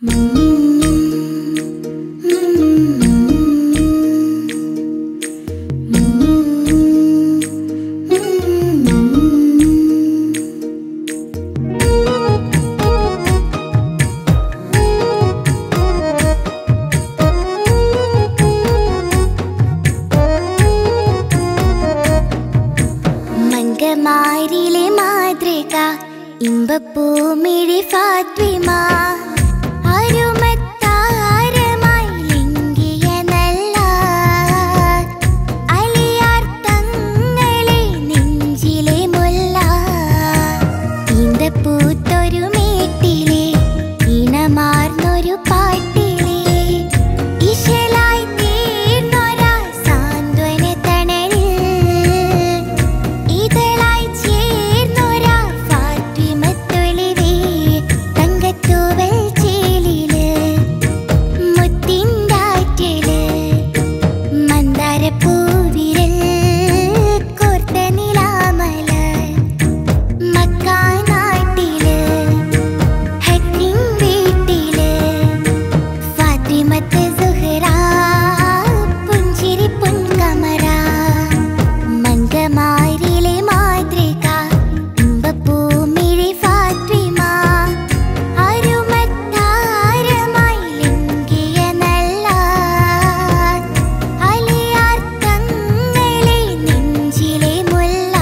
മംഗമാരിലെ മാതൃക ഇമ്പപ്പൂമിഴി ഫാത്വിമ അരുമത്താരമായി ലിംഗിയ നല്ല അലിയാർത്തങ്ങളെ നെഞ്ചിലെ മുല്ല ഈന്തപ്പൂത്തൊരു മേട്ടിലെ ഇണമാർന്നൊരു പാട്ടിലെ ഇശലായി തീർന്നൊരാ സാന്ത്വന തണലിൽ ഇതളായി ചേർന്നൊരാ ഫാത്വിമത്തൊളിവേ തങ്കത്തൂവൽ ചേലില് മുത്തിൻ്റാറ്റില് മന്ദാരപ്പൂവിരൽ കോർത്ത നിലാമലർ മക്കാനാട്ടില് ഹക്കിൻ വീട്ടില് ഫാത്തിമത്ത് സുഹ്റ പുഞ്ചിരി പൊൻകമറ മംഗമാരിലെ മാതൃക ഇമ്പപ്പൂമിഴി ഫാത്വിമ അരുമത്താരമായി ലിംഗിയ നല്ല അലിയാർത്തങ്ങളെ നെഞ്ചിലെ മുല്ല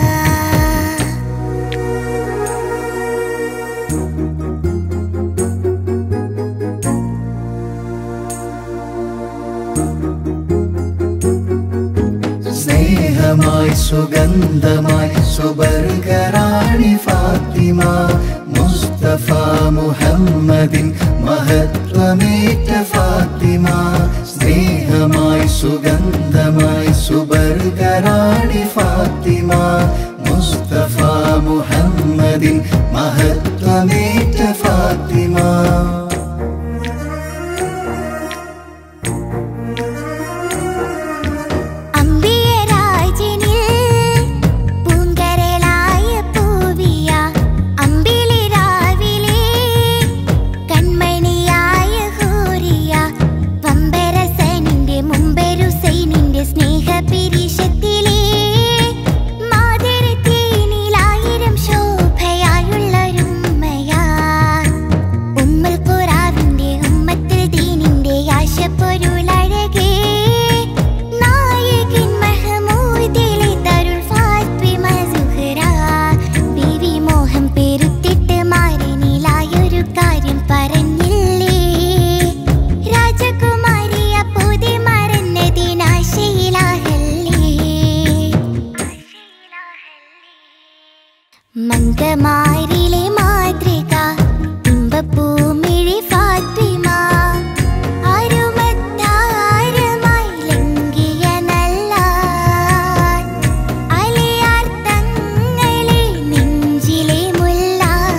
സ്നേഹമായി സുഗന്ധമായി സുബർഗറാണി ഫാത്തിമ മുസ്തഫ മുഹമ്മദിൻ മഹത്വമേറ്റ ഫാത്തിമ സ്നേഹമായി സുഗന്ധമായി സുബർഗറാണി ഫാത്തിമ മുസ്തഫ മുഹമ്മദിൻ മഹത്വമേറ്റ ഫാത്തിമ അമ്പിയരാജനിൽ പൂങ്കരളായ പൂവിയ അമ്പിളിരാവിലെ കൺമണിയായ ഹൂറിയ പമ്പരസനിന്റെ മുമ്പരുസൈനിന്റെ സ്നേഹപിരിശത്തിലെ മാതരത്തേനിലായിരം ശോഭയായുള്ളൊരുമ്മയാ ഉമ്മുൽ ഖുറാവിന്റെ ഉമ്മത്തിൽ ദീനിന്റെ ആശപ്പൊരുളഴകേ നായകൻ മഹമൂദിലെ തരുൾ ഫാത്വിമ സുഹ്റ ബീവി മോഹം പെരുത്തിട്ട് മാരനിലായൊരു കാര്യം പറഞ്ഞില്ലേ രാജകുമാരിയ പൂതി മറന്നതിനാശയിലാഹല്ലേ മംഗമാരിലെ മാതൃക ഇമ്പപ്പൂമിഴി ഫാത്വിമ അരുമത്താരമായി ലിംഗിയ നല്ല അലിയാർത്തങ്ങളെ നെഞ്ചിലെ മുല്ല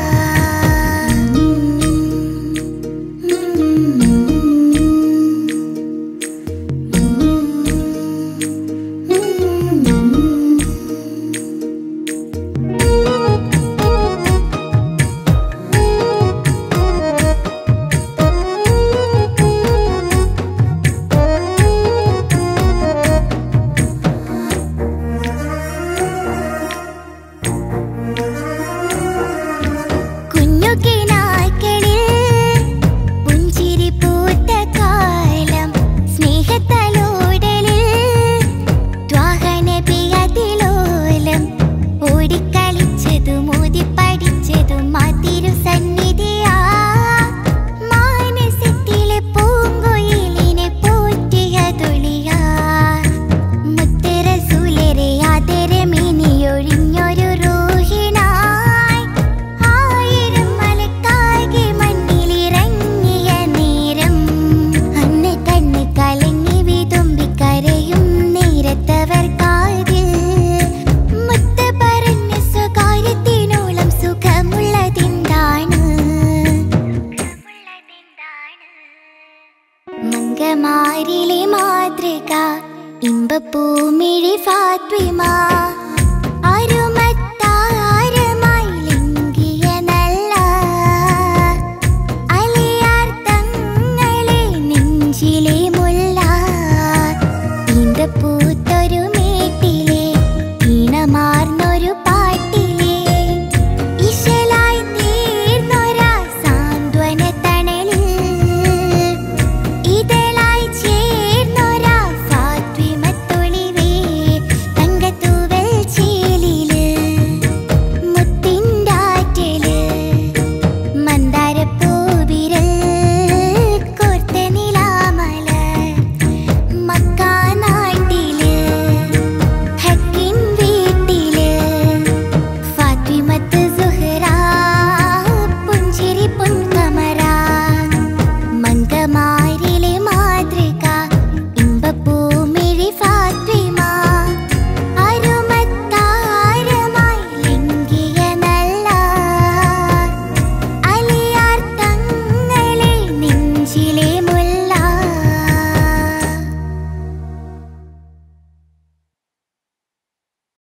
കുഞ്ഞുകിനാക്കളിൽ പുഞ്ചിരി പൂത്ത കാലം സ്നേഹത്തലോടലിൽ ത്വാഹനബിയതിലോലം ഓടിക്കളിച്ചതും ഓതിപ്പടിച്ചതും ആ തിരുസന്നിധിയാ മാനസത്തിലെ പൂങ്കുയിലിനെ പോറ്റിയതൊളിയാ മുത്തറസൂലരെ ആദരമിനിയൊഴിഞ്ഞൊരു റൂഹിനായി ആയിരം മലക്കാകെ മണ്ണിലിറങ്ങിയ നേരം അന്ന് കണ്ണ് കലങ്ങി വിതുമ്പി കരയും നേരത്തവർ കാതിൽ മുത്ത് പറഞ്ഞ സ്വകാര്യത്തിനോളം സുഖമുള്ളതെന്താണ് മംഗമാരിലെ മാതൃക ഇമ്പപ്പൂമിഴി ഫാത്വിമ